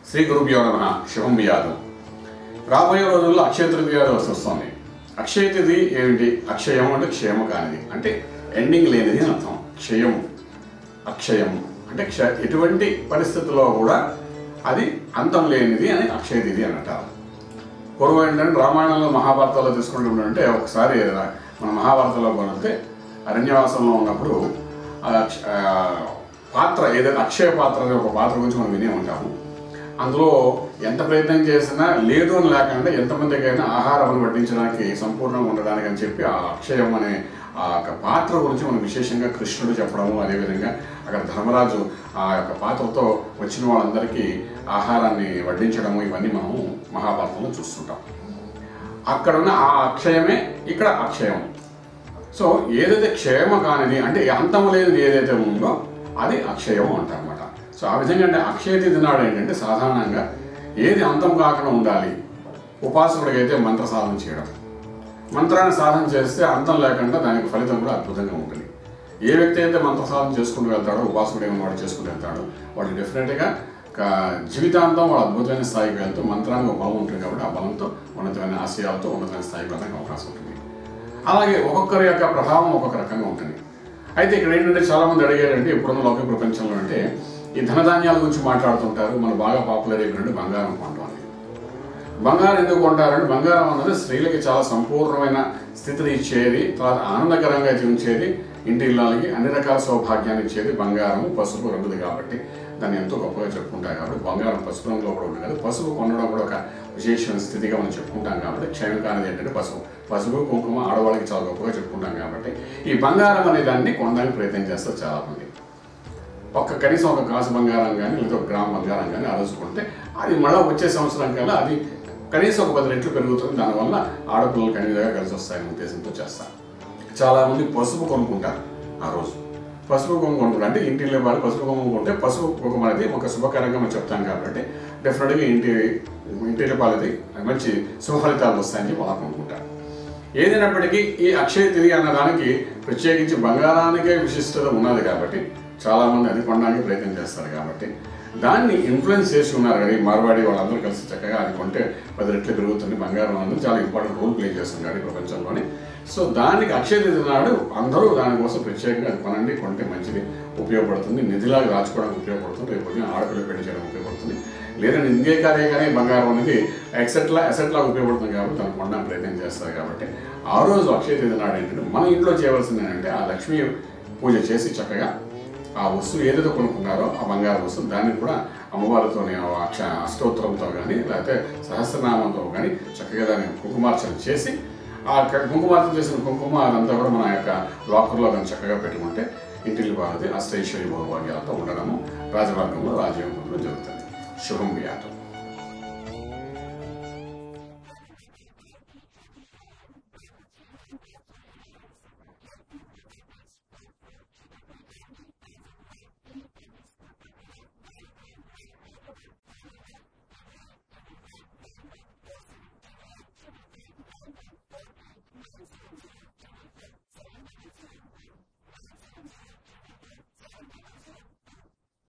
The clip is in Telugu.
శ్రీ గురుభ్యో నమః. శుభం బియాదు. రాబోయే రోజుల్లో అక్షయ తృతీయ వస్తుంది. అక్షయ తిథి ఏమిటి? అక్షయం అంటే క్షేమ కానిది, అంటే ఎండింగ్ లేనిది అని అర్థం. క్షయం, అక్షయం అంటే ఎటువంటి పరిస్థితుల్లో కూడా అది అంతం లేనిది అని అక్షయ తిథి అని అంటారు. పూర్వం ఏంటంటే రామాయణంలో మహాభారతాల్లో తీసుకుంటుంటే ఒకసారి మన మహాభారతంలో పోతే అరణ్యవాసంలో ఉన్నప్పుడు పాత్ర ఏదైతే అక్షయ పాత్ర అనే ఒక పాత్ర గురించి మనం వినే ఉంటాము. అందులో ఎంత ప్రయత్నం చేసినా లేదు అని లేకుండా ఎంతమందికైనా ఆహారం వడ్డించడానికి సంపూర్ణంగా ఉండడానికి అని చెప్పి ఆ అక్షయం అనే ఆ యొక్క పాత్ర గురించి మనం విశేషంగా కృష్ణుడు చెప్పడము, అదేవిధంగా అక్కడ ధర్మరాజు ఆ యొక్క పాత్రతో వచ్చిన వాళ్ళందరికీ ఆహారాన్ని వడ్డించడము, ఇవన్నీ మనము మహాభారతంలో చూస్తుంటాం. అక్కడ ఉన్న ఆ అక్షయమే ఇక్కడ అక్షయం. సో ఏదైతే క్షేమ కానిది అంటే అంతం లేనిది ఏదైతే ఉందో అది అక్షయం అంటారన్నమాట. సో ఆ విధంగా అంటే అక్షయ తిథి నాడు ఏంటంటే సాధారణంగా ఏది అంతం కాకుండా ఉండాలి, ఉపాసకుడికి అయితే మంత్ర సాధన చేయడం. మంత్రాన్ని సాధన చేస్తే అంతం లేకుండా దానికి ఫలితం కూడా అద్భుతంగా ఉంటుంది. ఏ వ్యక్తి అయితే మంత్ర సాధన చేసుకుంటూ వెళ్తాడో, ఉపాసకుడు ఏమైనా వాడు చేసుకుంటూ వెళ్తాడో వాడు డెఫినెట్గా జీవితాంతం వాడు అద్భుతమైన స్థాయికి వెళ్తూ మంత్రానికి ఒక బలం ఉంటుంది కాబట్టి ఆ బలంతో ఉన్నతమైన ఆశయాలతో ఉన్నతమైన స్థాయికి వెళ్ళడానికి అవకాశం ఉంటుంది. అలాగే ఒక్కొక్కరి యొక్క ప్రభావం ఒక్కొక్క రకంగా ఉంటుంది. అయితే ఇక్కడ ఏంటంటే చాలామంది అడిగారంటే ఇప్పుడున్న లౌకిక ప్రపంచంలో అంటే ఈ ధనధాన్యాల గురించి మాట్లాడుతుంటారు. మన బాగా పాపులర్ అయిపోయినట్టు బంగారం కొంటాం. బంగారం ఎందుకు కొంటారంటే బంగారం అన్నది స్త్రీలకి చాలా సంపూర్ణమైన స్థితిని ఇచ్చేది, తర్వాత ఆనందకరంగా ఉంచేది, ఇంటి ఇళ్ళకి అన్ని రకాల సౌభాగ్యాన్ని ఇచ్చేది బంగారము. పసుపు రంగుది కాబట్టి దాన్ని ఎంతో గొప్పగా చెప్పుకుంటాం. కాబట్టి బంగారం పసుపు రంగులో కూడా ఉంటుంది కదా. పసుపు కొనడం కూడా ఒక విశేషమైన స్థితిగా మనం చెప్పుకుంటాం. కాబట్టి క్షయం కానిది ఏంటంటే పసుపు కుంకుమ ఆడవాళ్ళకి చాలా గొప్పగా చెప్పుకుంటాం. కాబట్టి ఈ బంగారం అనే దాన్ని కొనడానికి ప్రయత్నం చేస్తారు చాలామంది. కనీసం ఒక కాసు బంగారం కానీ లేదా ఒక గ్రామ్ బంగారం కానీ ఆలోచుకుంటే అది మళ్ళీ వచ్చే సంవత్సరం కల్లా అది కనీసం ఒక 10 రెట్లు పెరుగుతుంది. దానివల్ల ఆడపిల్లలకు అన్ని విధంగా కలిసి వస్తాయనే ఉద్దేశంతో చేస్తారు. చాలామంది పసుపు కొనుక్కుంటారు. ఆ రోజు పసుపు కుంకుమ కొనుక్కుంటారు. అంటే ఇంటిలో వాళ్ళు పసుపు కుంకుమ కొంటే పసుపు కుంకుమ అనేది ఒక శుభకరంగా మనం చెప్తాం. కాబట్టి డెఫినెట్గా ఇంటిలో వాళ్ళది మంచి శుభ ఫలితాలు వస్తాయని చెప్పి వాళ్ళు కొనుక్కుంటారు. ఏదైనప్పటికీ ఈ అక్షయ తిథి అన్నదానికి ప్రత్యేకించి బంగారానికే విశిష్టత ఉన్నది కాబట్టి చాలామంది అది కొనడానికి ప్రయత్నం చేస్తారు. కాబట్టి దాన్ని ఇన్ఫ్లుయెన్స్ చేసి ఉన్నారు కదా ఈ మార్వాడి వాళ్ళందరూ కలిసి చక్కగా అది కొంటే 10 రెట్లు పెరుగుతుంది. బంగారం అందరూ చాలా ఇంపార్టెంట్ రోల్ ప్లే చేస్తున్నారు ఈ ప్రపంచంలోని. సో దానికి అక్షయ తిథి నాడు అందరూ దానికోసం ప్రత్యేకంగా అది కొనండి, కొంటే మంచిది, ఉపయోగపడుతుంది, నిధిలాగా దాచుకోవడానికి ఉపయోగపడుతుంది, రేపు ఆడపిల్ల పెళ్లి చేయడానికి ఉపయోగపడుతుంది, లేదంటే ఇంకే కార్యగానే బంగారం అనేది అసెట్లాగా ఉపయోగపడుతుంది. కాబట్టి దాన్ని కొనడానికి ప్రయత్నం చేస్తారు. కాబట్టి ఆ రోజు అక్షయ తిథి నాడు ఏంటంటే మన ఇంట్లో చేయవలసింది ఏంటంటే ఆ లక్ష్మీ పూజ చేసి చక్కగా ఆ వస్తువు ఏదైతే కొనుక్కున్నారో ఆ బంగారు వస్తువు దాన్ని కూడా అమ్మవారితోని అష్టోత్తరంతో కానీ లేకపోతే సహస్రనామంతో కానీ చక్కగా దాన్ని కుంకుమార్చన చేసి ఆ కుంకుమార్చన చేసిన కుంకుమ అదంతా కూడా మన యొక్క లాకర్లో దాన్ని చక్కగా పెట్టుకుంటే ఇంటికి బాగుంది, అష్టైశ్వర్య భోగభాగ్యాలతో ఉండడము రాజమార్గంలో రాజయోగంలో జరుగుతుంది. శుభం బియాదు.